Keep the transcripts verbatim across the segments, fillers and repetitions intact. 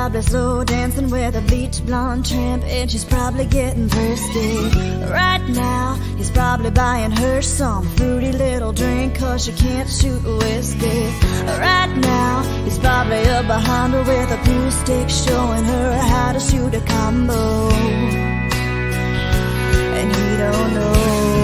probably slow dancing with a bleached-blond tramp, and she's probably getting thirsty. Right now, he's probably buying her some fruity little drink, cause she can't shoot whiskey. Right now, he's probably up behind her with a pool stick, showing her how to shoot a combo. And he don't know.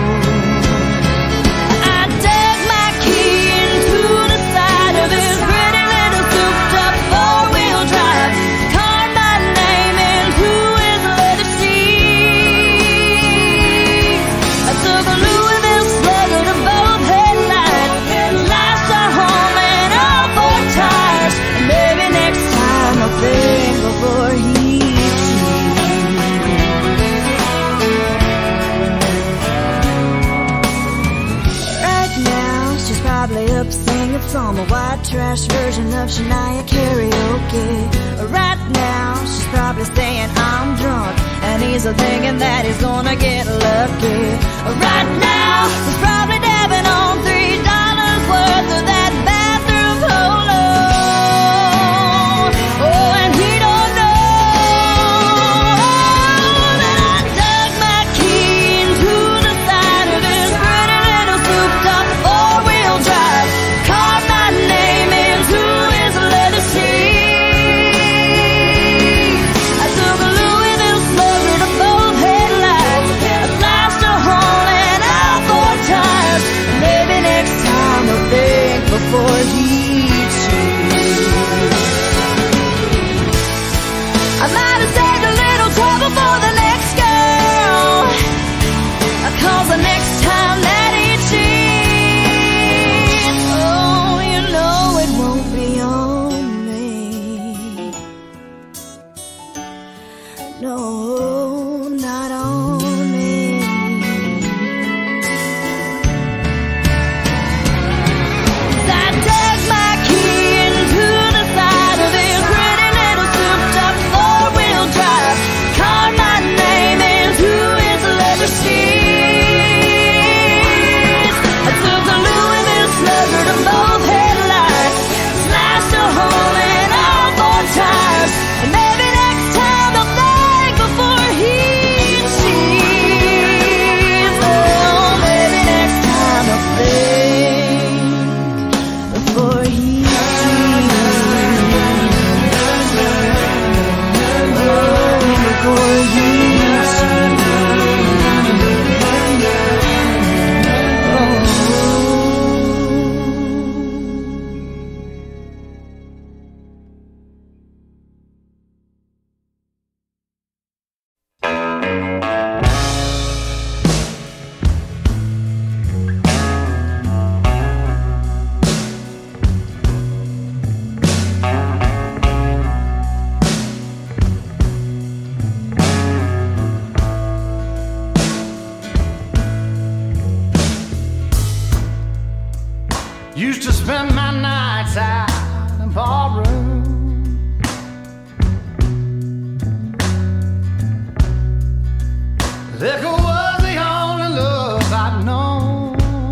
Some a white trash version of Shania karaoke. Right now, she's probably saying I'm drunk, and he's thinking that he's gonna get lucky. Right now, he's probably dabbing on three dollars worth of that bathroom polo. Oh, and he don't know that I dug my key into the side of his pretty little souped-up four-wheel drive. Name into his leather seat. I took a Louisville slugger to both headlights. I slashed a hole in all four tires. Maybe next time I'll think before he cheats. I might have saved a little trouble for the next girl, cause the next time that he cheats, no, not on me. I dug my key into the side of his pretty little souped-up four-wheel drive, carved my name into his leather seats. I took a Louisville slugger to both headlights, slashed a hole in all four tires, and maybe next time I'll think before he cheats. Oh, maybe next time I'll think before he cheats. Oh, before he used to spend my nights out in ballroom. Liquor was the only love I'd known.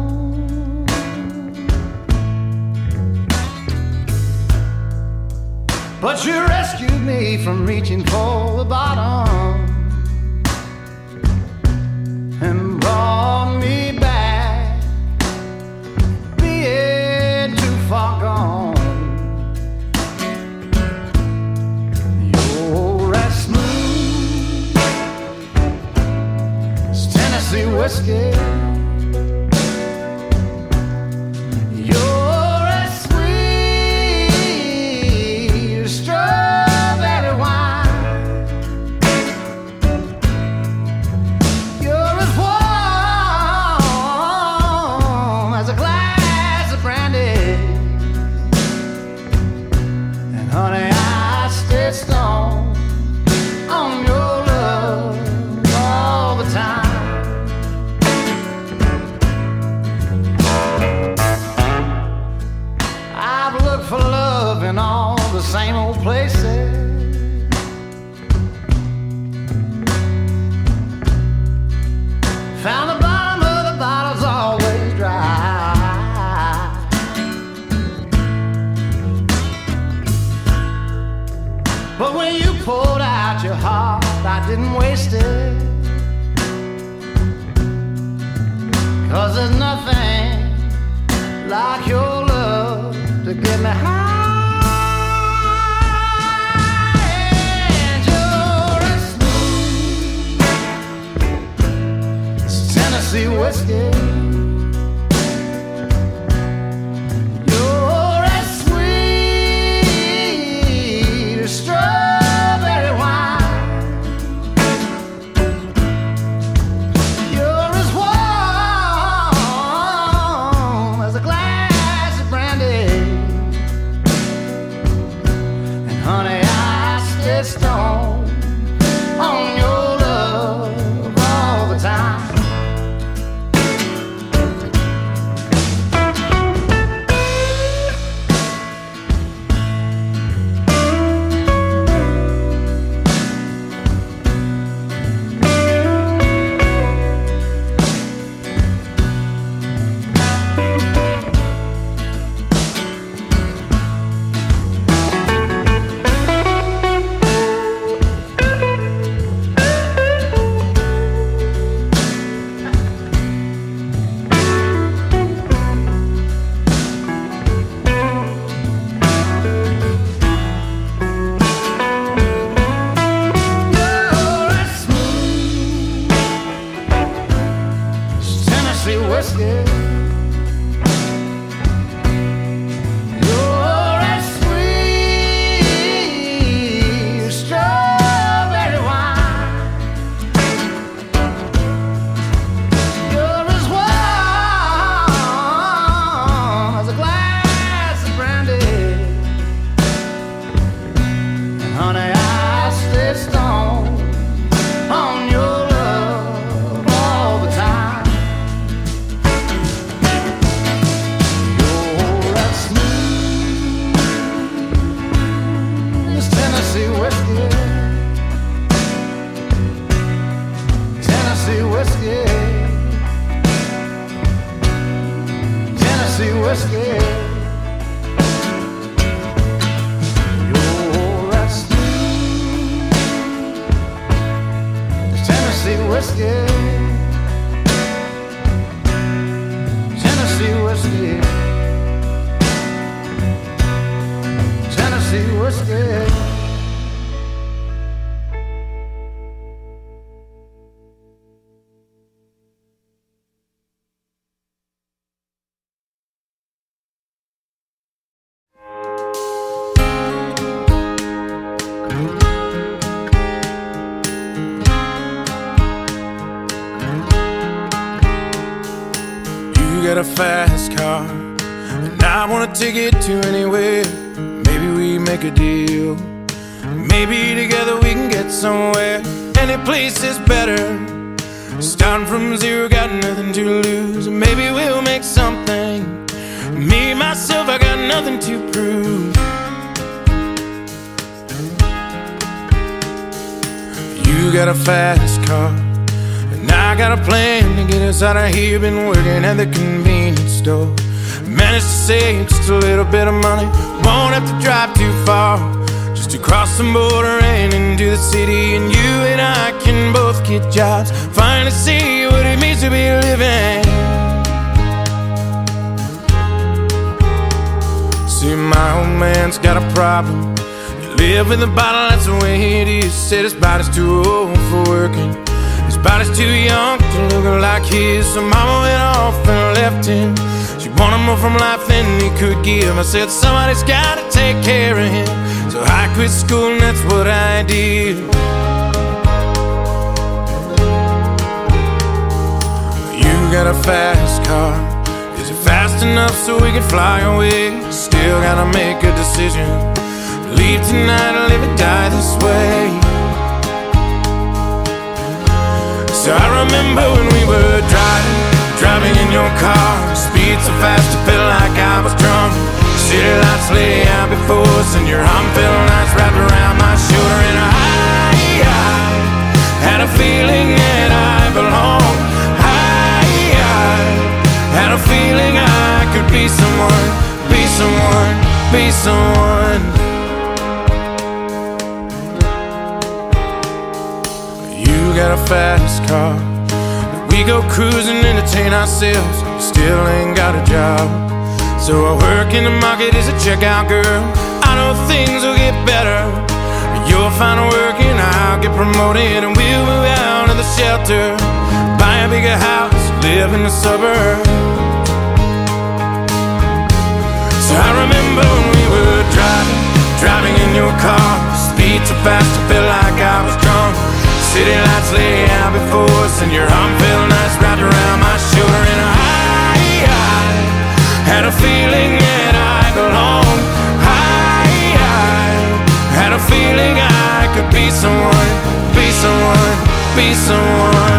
But you rescued me from reaching for the bottom and brought me back, being too far gone. You're as smooth as Tennessee whiskey. You're as sweet as strawberry wine. You're as warm as a glass of brandy. And honey, I stay strong on your love all the time. I've looked for love in all the same old places. Found the bottom of the bottle's always dry. poured out your heart, I didn't waste it. 'Cause there's nothing like your love to get me high. And you're as smooth as Tennessee whiskey. You're as sweet as strawberry wine. You're as warm as a glass of brandy. And honey, I stay stoned on your love all the time. Got a fast car, and I wanna take it to anywhere. Maybe we make a deal. Maybe together we can get somewhere. Any place is better. Starting from zero, got nothing to lose. Maybe we'll make something. Me, myself, I got nothing to prove. You got a fast car, and I got a plan to get us out of here. Been working at the convenience store. Managed to save just a little bit of money. Won't have to drive too far, just to cross the border and into the city. And you and I can both get jobs, finally see what it means to be living. See, my old man's got a problem. You live with a bottle, that's the way it is. Said his body's too old for working, his body's too young to look like his. So mama went off and left him. She wanted more from life than he could give. I said somebody's gotta take care of him. So I quit school and that's what I did. You got a fast car. Is it fast enough so we can fly away? Still gotta make a decision. Leave tonight or live or die this way. So I remember when we were driving, driving in your car. Speed so fast I felt like I was drunk. City lights lay out before us, and your arm felt nice wrapped around my shoulder. And I, I had a feeling that I belonged. I, I had a feeling I could be someone, be someone, be someone. a fast car, but we go cruising, entertain ourselves. Still ain't got a job, so I work in the market as a checkout girl. I know things will get better. You'll find work and I'll get promoted, and we'll move out of the shelter, buy a bigger house, live in the suburbs. So I remember when we were driving, driving in your car, speed so fast I felt like I was drunk. City lights lay out before us, and your arm felt nice wrapped around my shoulder. And I, I had a feeling that I belonged. I, I had a feeling I could be someone, be someone, be someone.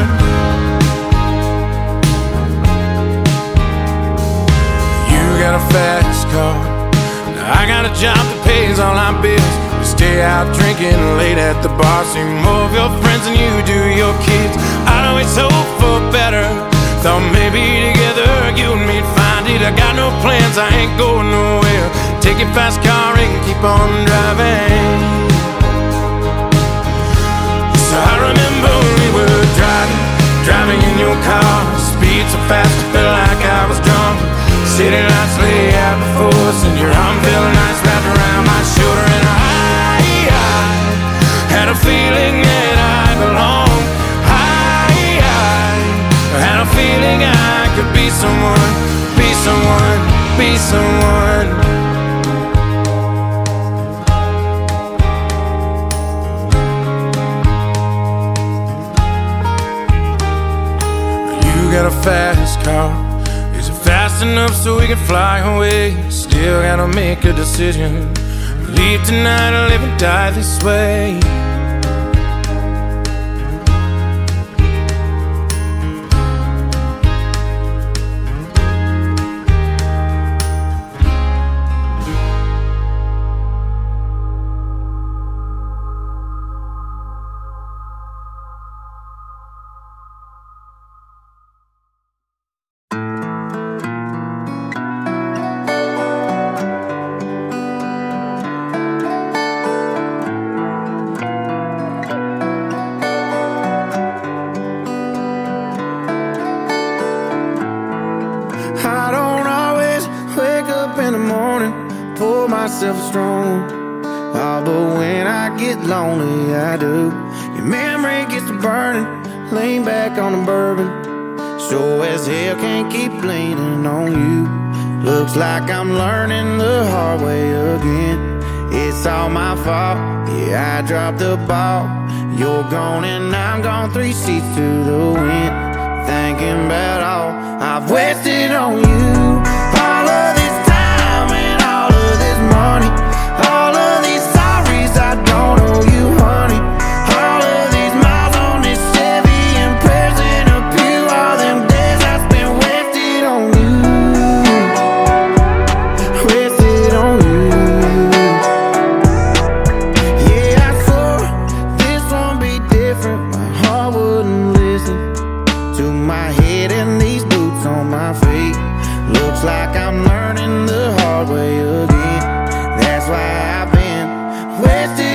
You got a fast car, I got a job that pays all our bills. We stay out drinking late at the bar, see more of your friends than you do your kids. I'd always hope for better, thought maybe together you and me'd find it. I got no plans, I ain't going nowhere. Take your fast car and keep on driving. So I remember when we were driving, driving in your car, speed so fast I felt like I was drunk. City lights lay out before us, and your arm felt nice wrapped around my shoulder. And I, I had a feeling that I belonged. I, I had a feeling I could be someone, be someone, be someone. You got a fast car, is it fast enough so we can fly away? Still gotta make a decision, leave tonight or live and die this way. Myself strong, oh, but when I get lonely, I do. Your memory gets to burning, lean back on the bourbon. Sure as hell can't keep leaning on you. Looks like I'm learning the hard way again. It's all my fault, yeah, I dropped the ball. You're gone and I'm gone, three seats to the wind. Thinking about all I've wasted on you. All of this time and all of this money, all of these sorries I don't owe you, honey. All of these miles on this Chevy and prayers in a pew, all them days I spent wasted on you, wasted on you. Yeah, I swore this won't be different. My heart wouldn't listen to my head and these boots on my feet. Looks like I'm learning the hard way again. That's why I've been wasted